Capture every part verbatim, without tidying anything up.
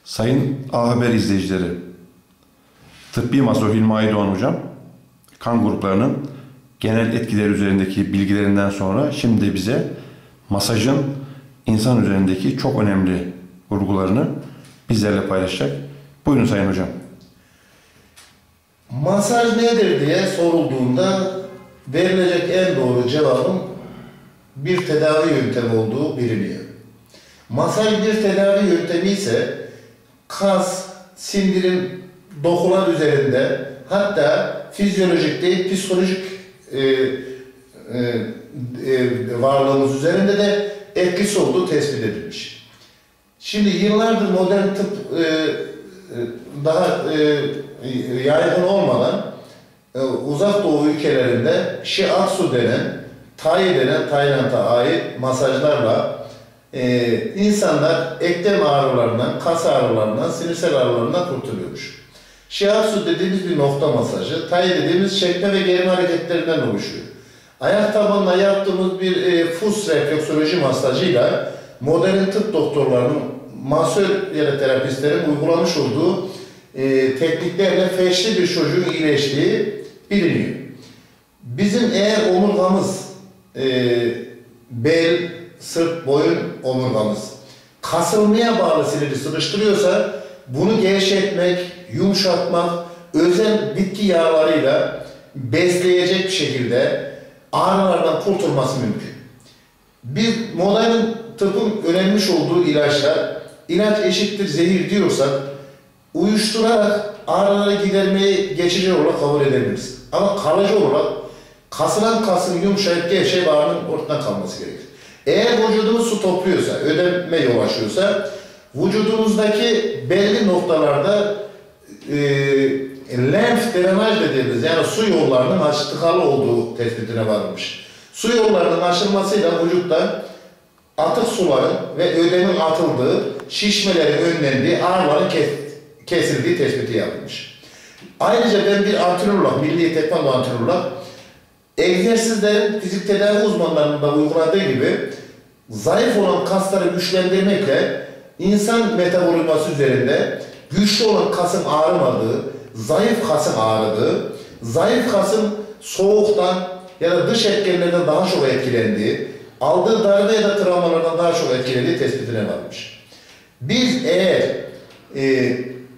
Sayın A Haber izleyicileri, tıbbi masör Hilmi Aydoğan hocam, kan gruplarının genel etkileri üzerindeki bilgilerinden sonra şimdi bize masajın insan üzerindeki çok önemli vurgularını bizlerle paylaşacak. Buyurun Sayın Hocam. Masaj nedir diye sorulduğunda verilecek en doğru cevabın bir tedavi yöntemi olduğu biliniyor. Masaj bir tedavi yöntemi ise kas, sindirim, dokular üzerinde, hatta fizyolojik değil psikolojik e, e, e, varlığımız üzerinde de etkisi olduğu tespit edilmiş. Şimdi yıllardır modern tıp e, daha e, yaygın olmadan e, uzak doğu ülkelerinde Shiatsu denen, Tai denen, Tayland'a ait masajlarla e, insanlar eklem ağrılarından, kas ağrılarından, sinirsel ağrılarından kurtuluyormuş. Shiatsu dediğimiz bir nokta masajı, Tai dediğimiz çekme ve germe hareketlerinden oluşuyor. Ayak tabanına yaptığımız bir e, fus refleksoloji masajıyla modern tıp doktorlarının, masör ya da terapistlerin uygulamış olduğu e, tekniklerle felçli bir çocuğun iyileştiği biliniyor. Bizim eğer omurgamız, e, bel, sırt, boyun omurgamız kasılmaya bağlı siniri sıkıştırıyorsa bunu gevşetmek, yumuşatmak, özel bitki yağlarıyla besleyecek bir şekilde ağrılardan kurtulması mümkün. Bir modern tıbbın önermiş olduğu ilaçlar, ilaç eşittir zehir diyorsak, uyuşturarak ağrıları gidermeyi geçici olarak kabul edebiliriz. Ama kalıcı olarak kasılan kasın yumuşayıp gevşeyip ağrının ortadan kalması gerekir. Eğer vücudumuz su topluyorsa, ödeme yol açıyorsa, vücudumuzdaki belli noktalarda e, lenf drenaj dediğimiz, yani su yollarının tıkalı olduğu tespitine varılmış. Su yollarının açılmasıyla vücutta atık suların ve ödemin atıldığı, şişmelerin önlendiği, ağrıların kes, kesildiği tespiti yapılmış. Ayrıca ben bir antrenör olarak, milli tekvando antrenör olarak, egzersizlerin fizik tedavi uzmanlarının da uyguladığı gibi zayıf olan kasları güçlendirmekle insan metabolizması üzerinde güçlü olan kasın ağrımadığı, zayıf kasın ağrıdığı, zayıf kasın soğuktan ya da dış etkenlerden daha çok etkilendiği, aldığı darbe ya da travmalardan daha çok etkilendiği tespitine varmış. Biz eğer e,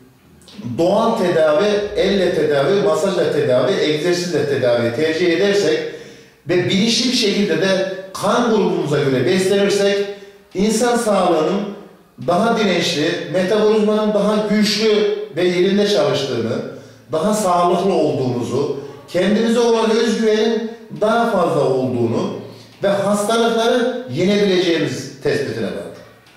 doğal tedavi, elle tedavi, masajla tedavi, egzersizle tedavi tercih edersek ve bilinçli bir şekilde de kan grubumuza göre beslenirsek insan sağlığının daha dirençli, metabolizmanın daha güçlü ve yerinde çalıştığını, daha sağlıklı olduğumuzu, kendimize olan özgüvenin daha fazla olduğunu ve hastalıkları yenebileceğimiz tespitine vardır.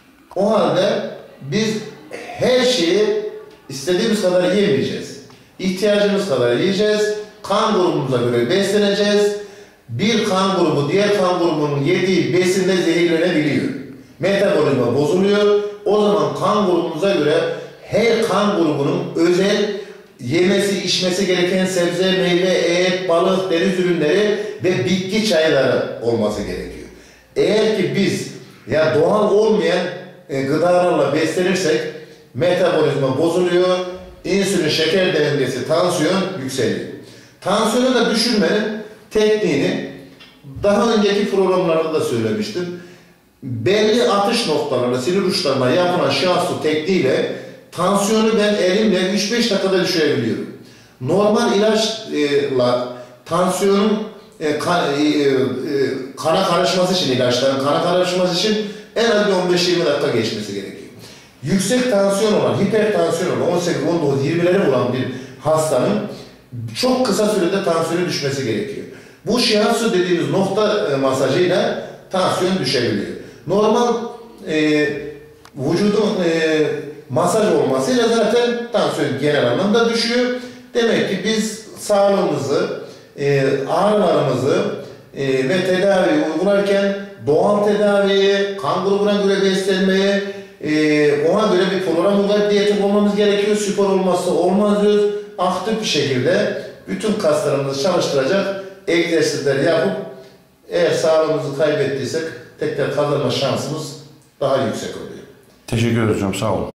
O halde biz her şeyi istediğimiz kadar yemeyeceğiz. İhtiyacımız kadar yiyeceğiz. Kan grubumuza göre besleneceğiz. Bir kan grubu diğer kan grubunun yediği besinde zehirlenebiliyor. Metabolizma bozuluyor. O zaman kan grubumuza göre her kan grubunun özel yemesi, içmesi gereken sebze, meyve, et, balık, deniz ürünleri ve bitki çayları olması gerekiyor. Eğer ki biz ya doğal olmayan e, gıdalarla beslenirsek metabolizma bozuluyor, insülin, şeker dengesi, tansiyon yükseliyor. Tansiyonu da düşürmenin tekniğini daha önceki programlarda da söylemiştim. Belli atış noktalarında, sinir uçlarına yapılan Shiatsu tekniğiyle tansiyonu ben elimle üç beş dakikada düşürebiliyorum. Normal ilaçla tansiyonun e, kan, e, e, kana karışması için, ilaçların kana karışması için en az on beş yirmi dakika geçmesi gerekiyor. Yüksek tansiyon olan, hipertansiyon olan, on sekiz on dokuz yirmileri olan bir hastanın çok kısa sürede tansiyonu düşmesi gerekiyor. Bu Shiatsu dediğimiz nokta e, masajıyla tansiyon düşebiliyor. Normal e, vücudun e, masaj olmasıyla zaten tansiyon genel anlamda düşüyor. Demek ki biz sağlığımızı, e, ağrılarımızı e, ve tedaviyi uygularken doğal tedaviyi, kan grubuna göre beslenmeyi, e, ona göre bir program uygulayıp diyet olmamız gerekiyor. Spor olmazsa olmaz diyoruz. Aktif bir şekilde bütün kaslarımızı çalıştıracak egzersizleri yapıp eğer sağlığımızı kaybettiysek tekrar kazanma şansımız daha yüksek oluyor. Teşekkür ederim hocam, sağ olun.